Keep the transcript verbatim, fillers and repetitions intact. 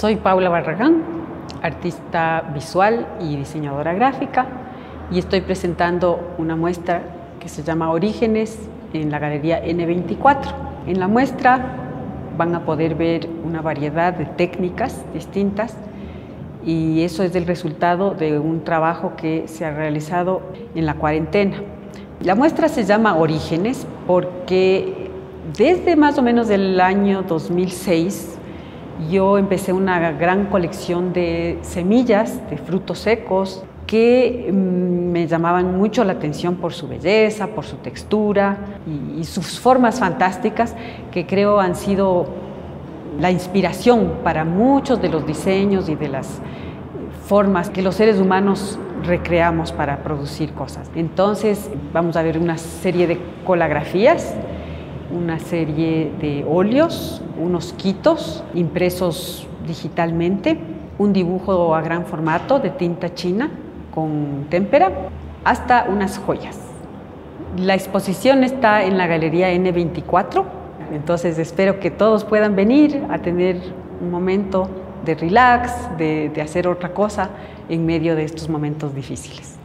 Soy Paula Barragán, artista visual y diseñadora gráfica, y estoy presentando una muestra que se llama Orígenes en la Galería ene veinticuatro. En la muestra van a poder ver una variedad de técnicas distintas, y eso es el resultado de un trabajo que se ha realizado en la cuarentena. La muestra se llama Orígenes porque desde más o menos el año dos mil seis yo empecé una gran colección de semillas, de frutos secos, que me llamaban mucho la atención por su belleza, por su textura y, y sus formas fantásticas, que creo han sido la inspiración para muchos de los diseños y de las formas que los seres humanos recreamos para producir cosas. Entonces vamos a ver una serie de colografías, una serie de óleos, unos quitos impresos digitalmente, un dibujo a gran formato de tinta china con témpera, hasta unas joyas. La exposición está en la Galería ene veinticuatro, entonces espero que todos puedan venir a tener un momento de relax, de, de hacer otra cosa en medio de estos momentos difíciles.